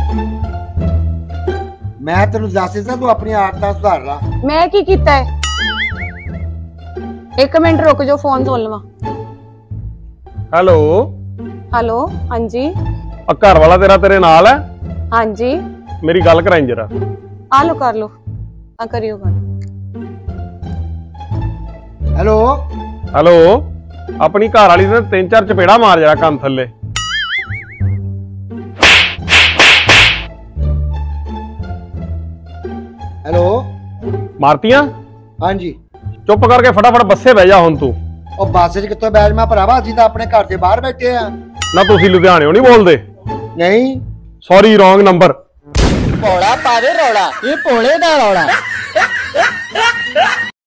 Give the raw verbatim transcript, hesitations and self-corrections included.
मैं तेन दस दिता तू अपनी आदत सुधार ला। मैं की कीता है? एक मिनट रुक जो, फोन सुन लवा। हेलो हेलो, हाँ जी। घर वाला तेरा तेरे नाल है? हाँ जी। मेरी गल कराई जरा। आ लो, कर लो, आ करियो गल। हेलो हेलो, अपनी घर वाली ने तीन चार चपेड़ा मार जरा कंन थले। हेलो मारतियां? हाँ जी। चुप करके फटाफट बस्से बह जा हुण तू। ਉਹ ਬੱਸ 'ਚ ਕਿੱਥੋਂ ਬੈਠ ਮੈਂ ਭਰਾਵਾ, ਅਸੀਂ ਤਾਂ ਆਪਣੇ ਘਰ ਦੇ ਬਾਹਰ ਬੈਠੇ ਆ। ना तुसी लुधियाने नहीं बोलते? नहीं सॉरी, रॉन्ग नंबर। पौड़ा पावे रौड़ा, ये पोले दा रौड़ा।